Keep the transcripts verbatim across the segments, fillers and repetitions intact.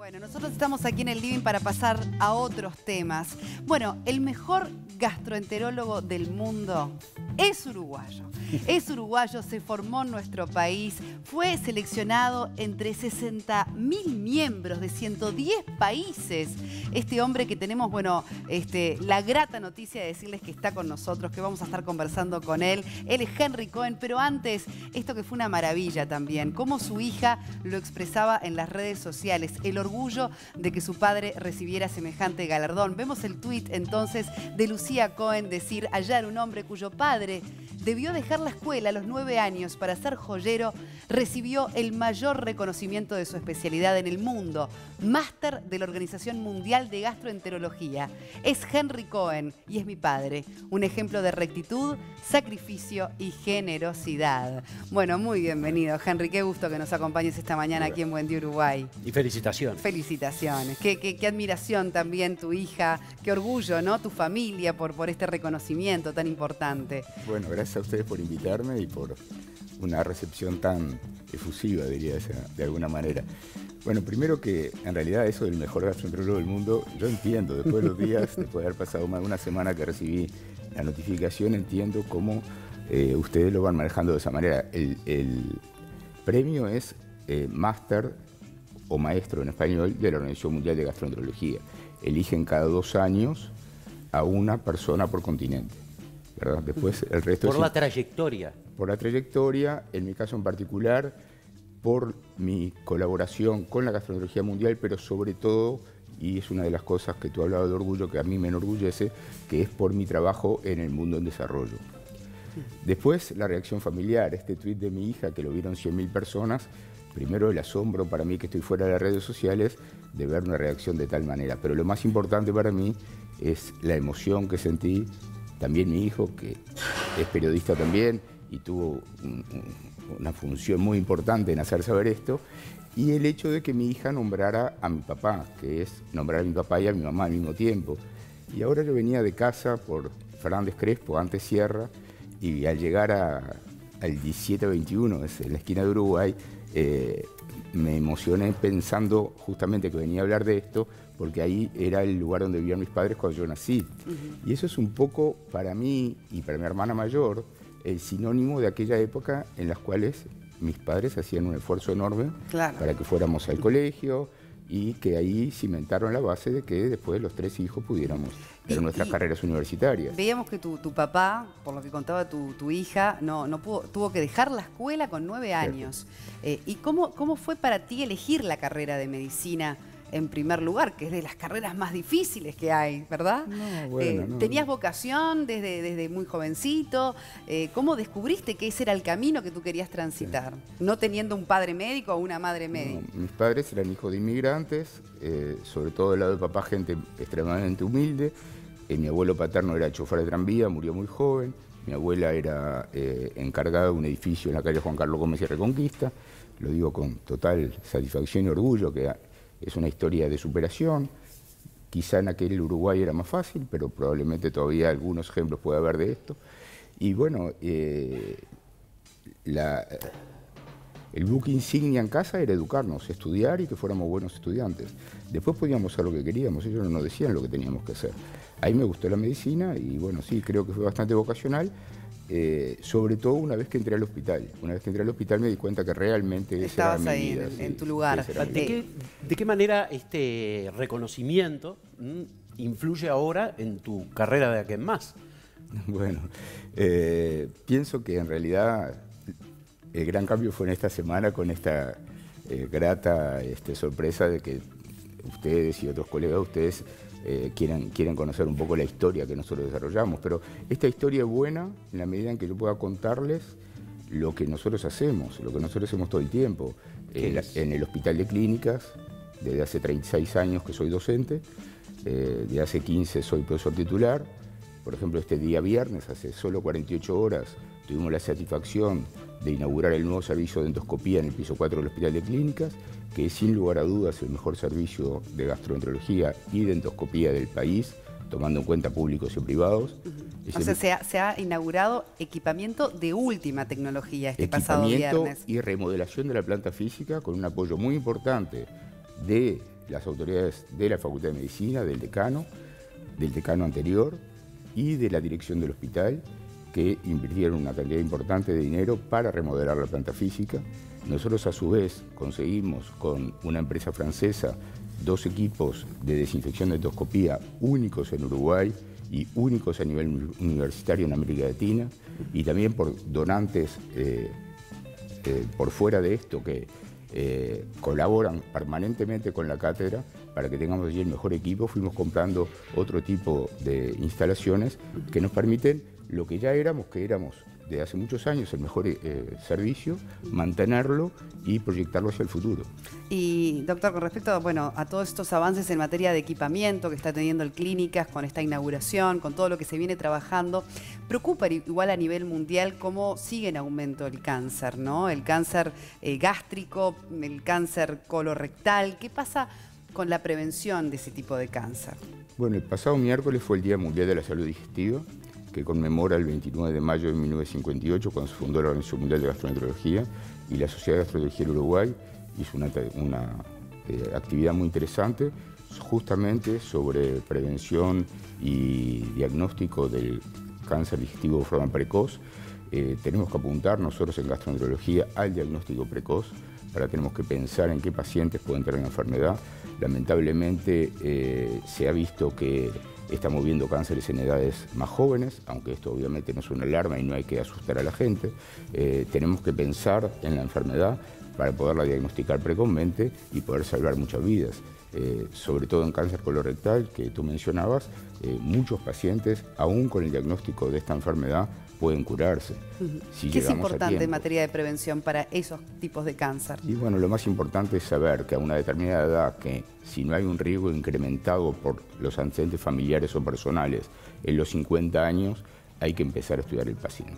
Bueno, nosotros estamos aquí en el living para pasar a otros temas. Bueno, el mejor gastroenterólogo del mundo es uruguayo. Es uruguayo, se formó en nuestro país, fue seleccionado entre sesenta mil miembros de ciento diez países. Este hombre que tenemos, bueno, este, la grata noticia de decirles que está con nosotros, que vamos a estar conversando con él. Él es Henry Cohen, pero antes, esto que fue una maravilla también, cómo su hija lo expresaba en las redes sociales, el orgullo de que su padre recibiera semejante galardón. Vemos el tuit entonces de Lucía Cohen decir: hallar un hombre cuyo padre debió dejar la escuela a los nueve años para ser joyero, recibió el mayor reconocimiento de su especialidad en el mundo, máster de la Organización Mundial de Gastroenterología. Es Henry Cohen y es mi padre, un ejemplo de rectitud, sacrificio y generosidad. Bueno, muy bienvenido, Henry, qué gusto que nos acompañes esta mañana aquí en Buen Día Uruguay. Y felicitaciones. Felicitaciones, qué, qué, qué admiración también tu hija, qué orgullo, ¿no? Tu familia por, por este reconocimiento tan importante. Bueno, gracias a ustedes por invitarme y por una recepción tan efusiva, diría de alguna manera. Bueno, primero que en realidad eso del mejor gastroenterólogo del mundo, yo entiendo, después de los días, después de haber pasado más de una semana que recibí la notificación, entiendo cómo eh, ustedes lo van manejando de esa manera. El, el premio es eh, máster o maestro en español de la Organización Mundial de Gastroenterología. Eligen cada dos años a una persona por continente, ¿verdad? Después el resto por es... la trayectoria. Por la trayectoria, en mi caso en particular, por mi colaboración con la gastroenterología mundial, pero sobre todo, y es una de las cosas que tú hablabas de orgullo, que a mí me enorgullece, que es por mi trabajo en el mundo en desarrollo. Después, la reacción familiar, este tuit de mi hija, que lo vieron cien mil personas, primero el asombro para mí, que estoy fuera de las redes sociales, de ver una reacción de tal manera. Pero lo más importante para mí es la emoción que sentí, también mi hijo, que es periodista también, y tuvo un, un, una función muy importante en hacer saber esto, y el hecho de que mi hija nombrara a mi papá, que es nombrar a mi papá y a mi mamá al mismo tiempo. Y ahora yo venía de casa por Fernández Crespo, antes Sierra, y al llegar a, al diecisiete veintiuno, es en la esquina de Uruguay, eh, me emocioné pensando justamente que venía a hablar de esto, porque ahí era el lugar donde vivían mis padres cuando yo nací. Uh-huh. Y eso es un poco, para mí y para mi hermana mayor, el sinónimo de aquella época en las cuales mis padres hacían un esfuerzo enorme claro. para que fuéramos al colegio y que ahí cimentaron la base de que después los tres hijos pudiéramos tener nuestras y, carreras universitarias. Veíamos que tu, tu papá, por lo que contaba tu, tu hija, no, no pudo, tuvo que dejar la escuela con nueve años. Eh, ¿Y cómo, cómo fue para ti elegir la carrera de medicina en primer lugar, que es de las carreras más difíciles que hay, ¿verdad? No, bueno, eh, no. ¿Tenías vocación desde, desde muy jovencito? Eh, ¿Cómo descubriste que ese era el camino que tú querías transitar? Sí. No teniendo un padre médico o una madre médica. No, mis padres eran hijos de inmigrantes, eh, sobre todo del lado de papá, gente extremadamente humilde. Eh, mi abuelo paterno era chofer de tranvía, murió muy joven. Mi abuela era eh, encargada de un edificio en la calle Juan Carlos Gómez y Reconquista. Lo digo con total satisfacción y orgullo, que es una historia de superación. Quizá en aquel Uruguay era más fácil, pero probablemente todavía algunos ejemplos puede haber de esto. Y bueno, eh, la, el buque insignia en casa era educarnos, estudiar y que fuéramos buenos estudiantes. Después podíamos hacer lo que queríamos, ellos no nos decían lo que teníamos que hacer. Ahí me gustó la medicina y bueno, sí, creo que fue bastante vocacional. Eh, sobre todo una vez que entré al hospital. Una vez que entré al hospital me di cuenta que realmente esa era mi ahí vida. En, sí, en tu lugar. ¿De qué, ¿De qué manera este reconocimiento mm, influye ahora en tu carrera de aquí en más? Bueno, eh, pienso que en realidad el gran cambio fue en esta semana con esta eh, grata este, sorpresa de que ustedes y otros colegas de ustedes Eh, quieren, quieren conocer un poco la historia que nosotros desarrollamos, pero esta historia es buena en la medida en que yo pueda contarles lo que nosotros hacemos, lo que nosotros hacemos todo el tiempo. En, la, en el Hospital de Clínicas, desde hace treinta y seis años que soy docente, eh, desde hace quince soy profesor titular. Por ejemplo, este día viernes, hace solo cuarenta y ocho horas, tuvimos la satisfacción de inaugurar el nuevo servicio de endoscopía en el piso cuatro del Hospital de Clínicas, que es sin lugar a dudas el mejor servicio de gastroenterología y de endoscopía del país, tomando en cuenta públicos y privados. Uh-huh. O sea, se ha, se ha inaugurado equipamiento de última tecnología este pasado viernes. Y remodelación de la planta física con un apoyo muy importante de las autoridades de la Facultad de Medicina, del decano, del decano anterior y de la dirección del hospital, que invirtieron una cantidad importante de dinero para remodelar la planta física. Nosotros a su vez conseguimos con una empresa francesa dos equipos de desinfección de endoscopía únicos en Uruguay y únicos a nivel universitario en América Latina, y también por donantes eh, eh, por fuera de esto que eh, colaboran permanentemente con la cátedra para que tengamos allí el mejor equipo. Fuimos comprando otro tipo de instalaciones que nos permiten lo que ya éramos, que éramos de hace muchos años el mejor eh, servicio, mantenerlo y proyectarlo hacia el futuro. Y doctor, con respecto bueno, a todos estos avances en materia de equipamiento que está teniendo el Clínicas con esta inauguración, con todo lo que se viene trabajando, preocupa igual a nivel mundial cómo sigue en aumento el cáncer, ¿no? El cáncer eh, gástrico, el cáncer colorectal. ¿Qué pasa con la prevención de ese tipo de cáncer? Bueno, el pasado miércoles fue el Día Mundial de la Salud Digestiva, que conmemora el veintinueve de mayo de mil novecientos cincuenta y ocho, cuando se fundó la Organización Mundial de Gastroenterología, y la Sociedad de Gastroenterología del Uruguay hizo una, una eh, actividad muy interesante justamente sobre prevención y diagnóstico del cáncer digestivo de forma precoz. Eh, tenemos que apuntar nosotros en gastroenterología al diagnóstico precoz. Ahora tenemos que pensar en qué pacientes pueden tener la enfermedad. Lamentablemente eh, se ha visto que estamos viendo cánceres en edades más jóvenes, aunque esto obviamente no es una alarma y no hay que asustar a la gente. Eh, tenemos que pensar en la enfermedad para poderla diagnosticar precozmente y poder salvar muchas vidas. Eh, sobre todo en cáncer colorectal, que tú mencionabas, eh, muchos pacientes, aún con el diagnóstico de esta enfermedad, pueden curarse. Uh-huh. Si ¿Qué es llegamos a importante en tiempo. materia de prevención para esos tipos de cáncer? Y bueno, lo más importante es saber que a una determinada edad, que si no hay un riesgo incrementado por los antecedentes familiares o personales en los cincuenta años, hay que empezar a estudiar el paciente.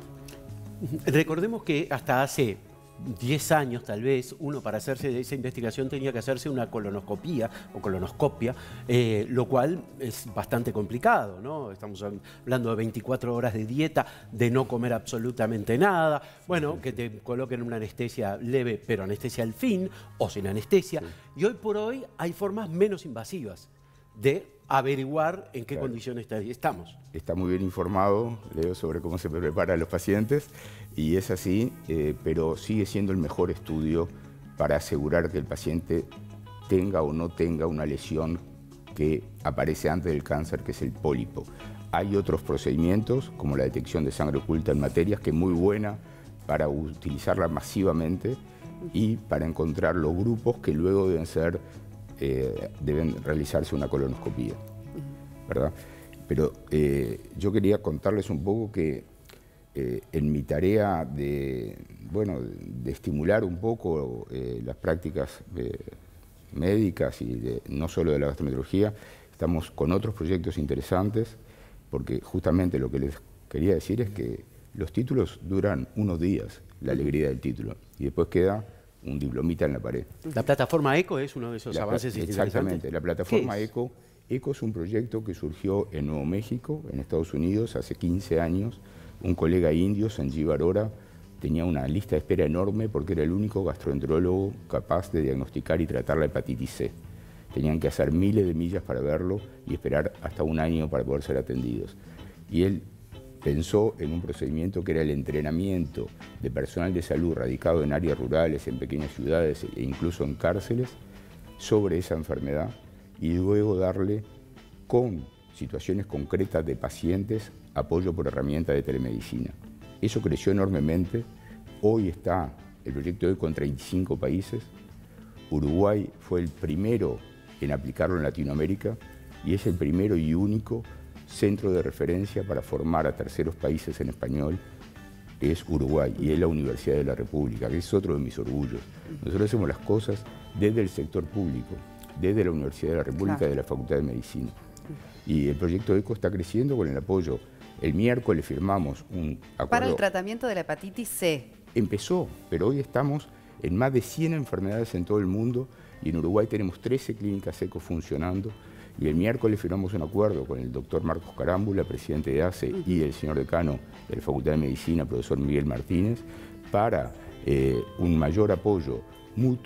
Recordemos que hasta hace diez años tal vez, uno para hacerse esa investigación tenía que hacerse una colonoscopía o colonoscopia, eh, lo cual es bastante complicado, ¿no? Estamos hablando de veinticuatro horas de dieta, de no comer absolutamente nada, bueno, que te coloquen una anestesia leve, pero anestesia al fin, o sin anestesia, sí. Y hoy por hoy hay formas menos invasivas de averiguar en qué claro. condiciones estamos. Está muy bien informado, Leo, sobre cómo se preparan los pacientes, y es así, eh, pero sigue siendo el mejor estudio para asegurar que el paciente tenga o no tenga una lesión que aparece antes del cáncer, que es el pólipo. Hay otros procedimientos, como la detección de sangre oculta en materias, que es muy buena para utilizarla masivamente y para encontrar los grupos que luego deben ser Eh, deben realizarse una colonoscopía, ¿verdad? Pero eh, yo quería contarles un poco que eh, en mi tarea de, bueno, de estimular un poco eh, las prácticas eh, médicas y de, no solo de la gastroenterología, estamos con otros proyectos interesantes, porque justamente lo que les quería decir es que los títulos duran unos días, la alegría del título, y después queda un diplomita en la pared. La plataforma ECO es uno de esos la, avances Exactamente, la plataforma ECO, ECO es un proyecto que surgió en Nuevo México, en Estados Unidos, hace quince años. Un colega indio, Sanjeev Arora, tenía una lista de espera enorme porque era el único gastroenterólogo capaz de diagnosticar y tratar la hepatitis C. Tenían que hacer miles de millas para verlo y esperar hasta un año para poder ser atendidos. Y él pensó en un procedimiento que era el entrenamiento de personal de salud radicado en áreas rurales, en pequeñas ciudades e incluso en cárceles, sobre esa enfermedad, y luego darle, con situaciones concretas de pacientes, apoyo por herramientas de telemedicina. Eso creció enormemente. Hoy está el proyecto ECO en treinta y cinco países. Uruguay fue el primero en aplicarlo en Latinoamérica y es el primero y único centro de referencia para formar a terceros países en español. Es Uruguay y es la Universidad de la República, que es otro de mis orgullos. Nosotros hacemos las cosas desde el sector público, desde la Universidad de la República, claro, de la Facultad de Medicina. Y el proyecto ECO está creciendo con el apoyo. El miércoles firmamos un acuerdo. Para el tratamiento de la hepatitis C. Empezó, pero hoy estamos en más de cien enfermedades en todo el mundo y en Uruguay tenemos trece clínicas ECO funcionando. Y el miércoles firmamos un acuerdo con el doctor Marcos Carámbula, presidente de A C E, y el señor decano de la Facultad de Medicina, profesor Miguel Martínez, para eh, un mayor apoyo mutuo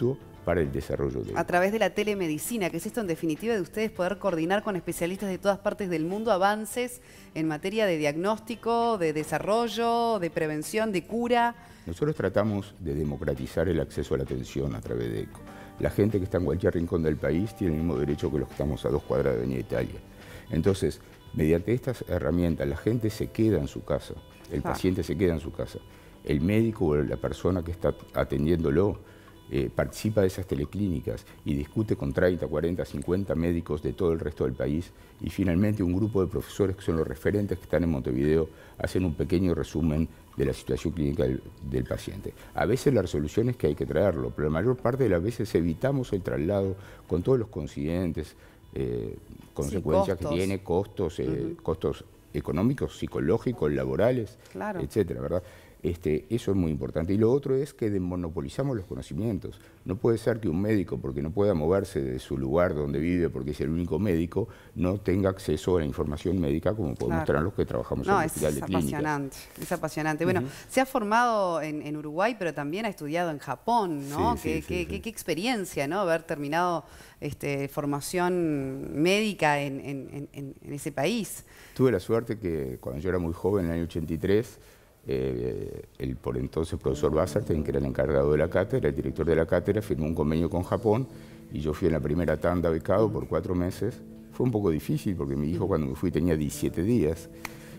para el desarrollo de... A través de la telemedicina, que es esto en definitiva de ustedes poder coordinar con especialistas de todas partes del mundo avances en materia de diagnóstico, de desarrollo, de prevención, de cura. Nosotros tratamos de democratizar el acceso a la atención a través de ECO. La gente que está en cualquier rincón del país tiene el mismo derecho que los que estamos a dos cuadras de Avenida Italia. Entonces, mediante estas herramientas, la gente se queda en su casa, el Ah. paciente se queda en su casa. El médico o la persona que está atendiéndolo eh, participa de esas teleclínicas y discute con treinta, cuarenta, cincuenta médicos de todo el resto del país, y finalmente un grupo de profesores que son los referentes que están en Montevideo hacen un pequeño resumen de la situación clínica del, del paciente. A veces la resolución es que hay que traerlo, pero la mayor parte de las veces evitamos el traslado con todos los consiguientes eh, consecuencias sí, que tiene, costos, eh, uh-huh. costos económicos, psicológicos, laborales, claro. etcétera, ¿verdad? Este, eso es muy importante. Y lo otro es que desmonopolizamos los conocimientos. No puede ser que un médico, porque no pueda moverse de su lugar donde vive, porque es el único médico, no tenga acceso a la información médica como podemos claro. tener los que trabajamos no, en el hospital de clínicas. Es apasionante, es apasionante. Bueno, Uh-huh. se ha formado en, en Uruguay, pero también ha estudiado en Japón, ¿no? Sí, qué, sí, qué, sí, qué, sí. qué experiencia, ¿no? Haber terminado este, formación médica en, en, en, en ese país. Tuve la suerte que cuando yo era muy joven, en el año ochenta y tres, Eh, el por entonces profesor Basserstein, que era el encargado de la cátedra, el director de la cátedra, firmó un convenio con Japón y yo fui en la primera tanda becado por cuatro meses. Fue un poco difícil porque mi hijo cuando me fui tenía diecisiete días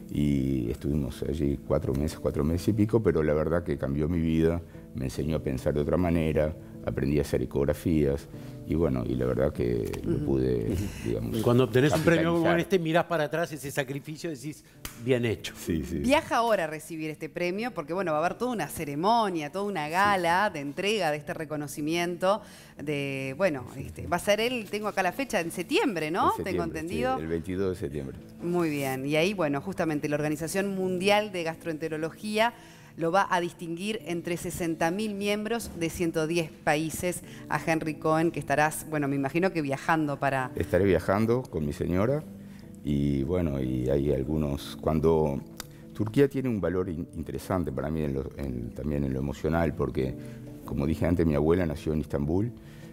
y estuvimos allí cuatro meses, cuatro meses y pico, pero la verdad que cambió mi vida, me enseñó a pensar de otra manera, aprendí a hacer ecografías y bueno, y la verdad que lo pude, digamos, cuando obtenés un premio como capitalizar. este, mirás para atrás ese sacrificio y decís, bien hecho. Sí, sí. Viaja ahora a recibir este premio porque, bueno, va a haber toda una ceremonia, toda una gala de entrega de este reconocimiento de, bueno, este, va a ser él, tengo acá la fecha, en septiembre, ¿no? En septiembre, Tengo entendido. sí, el veintidós de septiembre. Muy bien, y ahí, bueno, justamente la Organización Mundial de Gastroenterología lo va a distinguir entre sesenta mil miembros de ciento diez países a Henry Cohen, que estarás, bueno, me imagino que viajando para... Estaré viajando con mi señora y bueno, y hay algunos... Cuando Turquía tiene un valor in, interesante para mí en lo, en, también en lo emocional, porque, como dije antes, mi abuela nació en Estambul.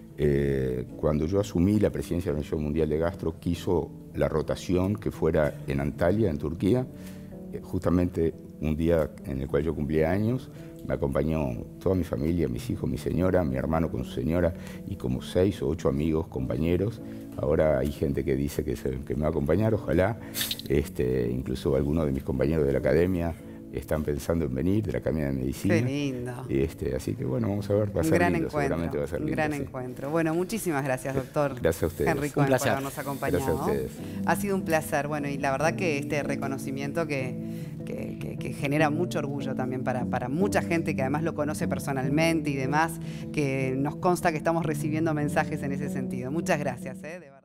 Eh, cuando yo asumí la presidencia de la Organización Mundial de Gastro, quiso la rotación que fuera en Antalya, en Turquía, eh, justamente un día en el cual yo cumplía años. Me acompañó toda mi familia, mis hijos, mi señora, mi hermano con su señora y como seis o ocho amigos, compañeros. Ahora hay gente que dice que, se, que me va a acompañar, ojalá. Este, incluso algunos de mis compañeros de la academia están pensando en venir, de la Academia de Medicina. Qué lindo. Y este, así que bueno, vamos a ver, va a Un ser gran lindo, encuentro, seguramente va a ser un lindo. gran sí. encuentro. Bueno, muchísimas gracias, doctor. Gracias a ustedes. Henry Un Cohen, por placer. habernos acompañado. Gracias a ustedes. Ha sido un placer. Bueno, y la verdad que este reconocimiento que, que, que, que genera mucho orgullo también para, para mucha gente que además lo conoce personalmente y demás, que nos consta que estamos recibiendo mensajes en ese sentido. Muchas gracias, ¿eh? De verdad.